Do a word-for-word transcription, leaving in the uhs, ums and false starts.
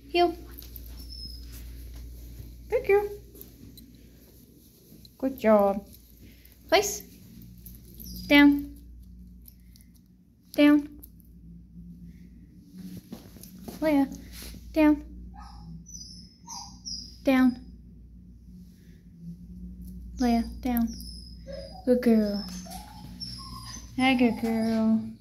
Heel. Good girl. Good job. Place. Down. Down. Laya. Down. Down. Laya, down. Good girl. Hi, good girl.